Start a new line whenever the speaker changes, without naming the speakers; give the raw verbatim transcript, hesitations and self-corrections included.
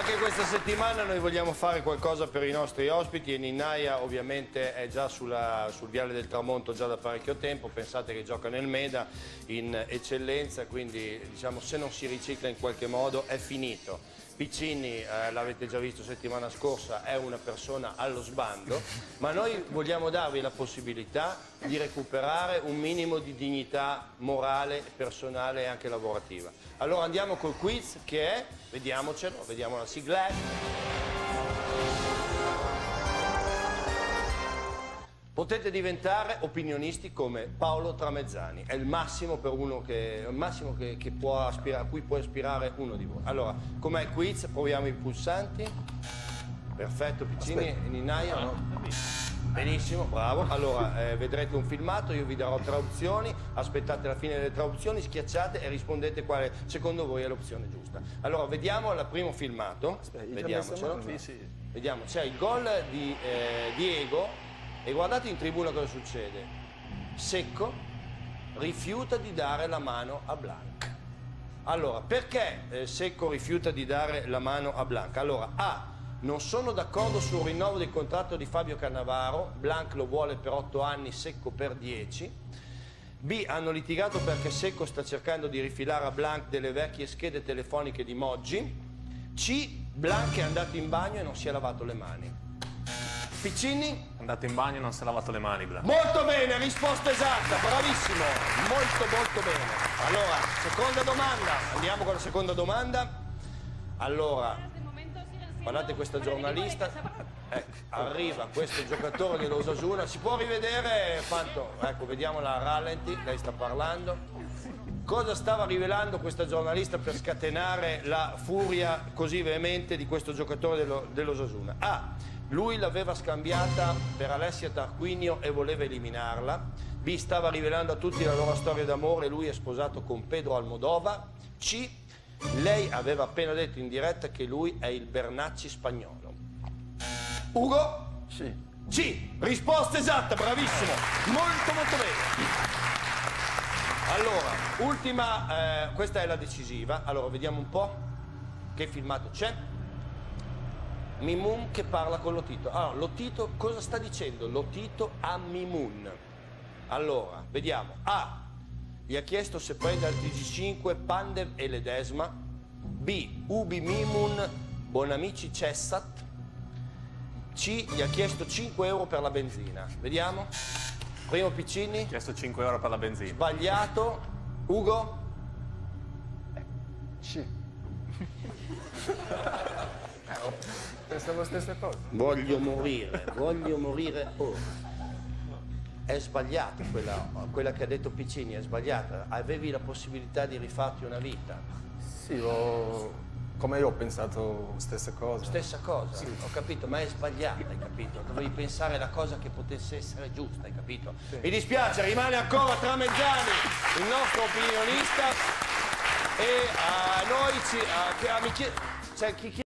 Anche questa settimana noi vogliamo fare qualcosa per i nostri ospiti e Ninnaia ovviamente è già sulla, sul Viale del Tramonto già da parecchio tempo. Pensate che gioca nel Meda in eccellenza, quindi diciamo se non si ricicla in qualche modo è finito. Piccini, eh, l'avete già visto settimana scorsa, è una persona allo sbando, ma noi vogliamo darvi la possibilità di recuperare un minimo di dignità morale, personale e anche lavorativa. Allora andiamo col quiz che è, vediamocelo, vediamo la sigla. Potete diventare opinionisti come Paolo Tramezzani, è il massimo per uno che, il massimo che, che può aspirare, a cui può aspirare uno di voi. Allora, com'è il quiz? Proviamo i pulsanti. Perfetto, Piccini e Ninnaia. No? Benissimo, bravo. Allora, eh, vedrete un filmato, io vi darò tre opzioni, aspettate la fine delle tre opzioni, schiacciate e rispondete quale secondo voi è l'opzione giusta. Allora, vediamo il primo filmato. Aspetta, vediamocelo. Sì, sì. Vediamo, c'è il gol di eh, Diego. E guardate in tribuna cosa succede. Secco rifiuta di dare la mano a Blanc. Allora, perché eh, Secco rifiuta di dare la mano a Blanc? Allora, A. Non sono d'accordo sul rinnovo del contratto di Fabio Cannavaro. Blanc lo vuole per otto anni, Secco per dieci. B. Hanno litigato perché Secco sta cercando di rifilare a Blanc delle vecchie schede telefoniche di Moggi. C. Blanc è andato in bagno e non si è lavato le mani. Piccini?
È andato in bagno e non si è lavato le mani, Blanc.
Molto bene, risposta esatta, bravissimo, molto molto bene. Allora, seconda domanda, andiamo con la seconda domanda. Allora, guardate questa giornalista, ecco, arriva questo giocatore dell'Osasuna, si può rivedere quanto? Ecco, vediamo la rallenti, lei sta parlando. Cosa stava rivelando questa giornalista per scatenare la furia così veemente di questo giocatore dell'Osasuna? A. Lui l'aveva scambiata per Alessia Tarquinio e voleva eliminarla. B. Stava rivelando a tutti la loro storia d'amore, lui è sposato con Pedro Almodóvar. C. Lei aveva appena detto in diretta che lui è il Bernacci spagnolo. Ugo?
Sì.
C. Risposta esatta, bravissimo. Molto molto bene. Allora, ultima, eh, questa è la decisiva. Allora, vediamo un po' che filmato c'è. Mimun che parla con Lotito. Allora, Lotito cosa sta dicendo? Lotito a Mimun. Allora, vediamo. A. Gli ha chiesto se prende al T G cinque Pandev e Ledesma. B. Ubi Mimun, Bonamici Cessat. C. Gli ha chiesto cinque euro per la benzina. Vediamo. Primo Piccini.
Ha chiesto cinque euro per la benzina.
Sbagliato. Ugo?
C. Pensavo stesse cose.
Voglio morire, voglio morire ora. È sbagliata quella, quella che ha detto Piccini, è sbagliata. Avevi la possibilità di rifarti una vita.
Sì, ho... come io ho pensato stesse cose.
Stessa cosa, sì. Ho capito, ma è sbagliata, hai capito? Dovevi pensare la cosa che potesse essere giusta, hai capito? Sì. Mi dispiace, rimane ancora Tramezzani, il nostro opinionista, e a noi ci... A, a, a, mi chiede, cioè, chi, chi